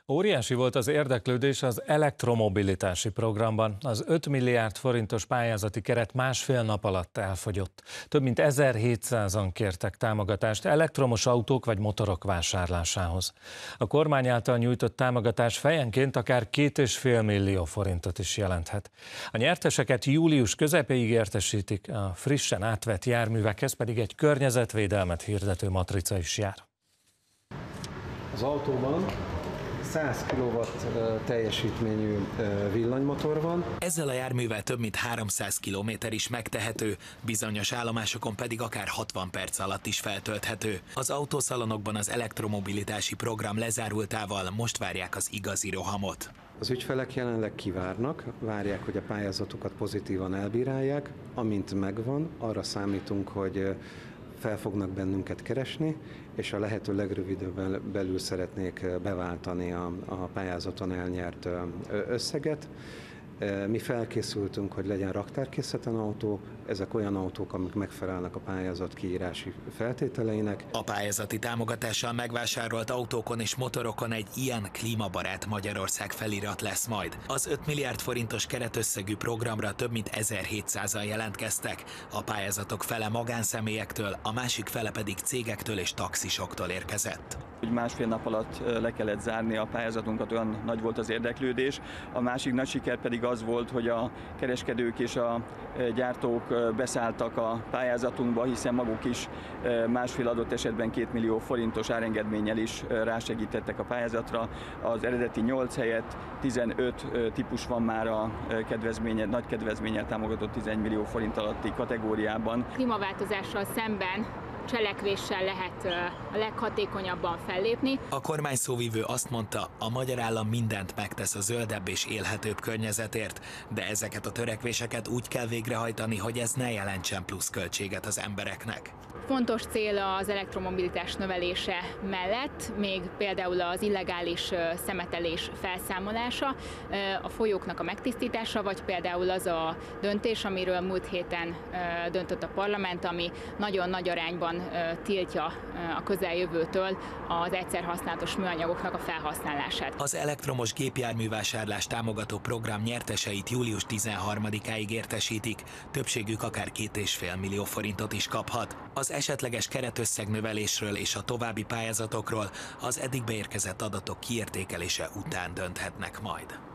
Óriási volt az érdeklődés az elektromobilitási programban. Az 5 milliárd forintos pályázati keret másfél nap alatt elfogyott. Több mint 1700-an kértek támogatást elektromos autók vagy motorok vásárlásához. A kormány által nyújtott támogatás fejenként akár 2,5 millió forintot is jelenthet. A nyerteseket július közepéig értesítik, a frissen átvett járművekhez pedig egy környezetvédelmet hirdető matrica is jár. Az autóban 100 kW teljesítményű villanymotor van. Ezzel a járművel több mint 300 km is megtehető, bizonyos állomásokon pedig akár 60 perc alatt is feltölthető. Az autószalonokban az elektromobilitási program lezárultával most várják az igazi rohamot. Az ügyfelek jelenleg várják, hogy a pályázatokat pozitívan elbírálják. Amint megvan, arra számítunk, hogy fel fognak bennünket keresni, és a lehető legrövidebben belül szeretnék beváltani a pályázaton elnyert összeget. Mi felkészültünk, hogy legyen raktárkészleten autó, ezek olyan autók, amik megfelelnek a pályázat kiírási feltételeinek. A pályázati támogatással megvásárolt autókon és motorokon egy ilyen klímabarát Magyarország felirat lesz majd. Az 5 milliárd forintos keretösszegű programra több mint 1700-an jelentkeztek. A pályázatok fele magánszemélyektől, a másik fele pedig cégektől és taxisoktól érkezett. Másfél nap alatt le kellett zárni a pályázatunkat, olyan nagy volt az érdeklődés. A másik nagy siker pedig az volt, hogy a kereskedők és a gyártók beszálltak a pályázatunkba, hiszen maguk is másfél, adott esetben 2 millió forintos árengedménnyel is rásegítettek a pályázatra. Az eredeti 8 helyett 15 típus van már a nagy kedvezménnyel támogatott 11 millió forint alatti kategóriában. Klímaváltozással szemben cselekvéssel lehet a leghatékonyabban fellépni. A kormány szóvivő azt mondta, a magyar állam mindent megtesz a zöldebb és élhetőbb környezetért, de ezeket a törekvéseket úgy kell végrehajtani, hogy ez ne jelentsen pluszköltséget az embereknek. Fontos cél az elektromobilitás növelése mellett még például az illegális szemetelés felszámolása, a folyóknak a megtisztítása, vagy például az a döntés, amiről múlt héten döntött a parlament, ami nagyon nagy arányban tiltja a közeljövőtől az egyszer használatos műanyagoknak a felhasználását. Az elektromos gépjárművásárlás támogató program nyerteseit július 13-áig értesítik, többségük akár 2,5 millió forintot is kaphat. Az esetleges keretösszegnövelésről és a további pályázatokról az eddig beérkezett adatok kiértékelése után dönthetnek majd.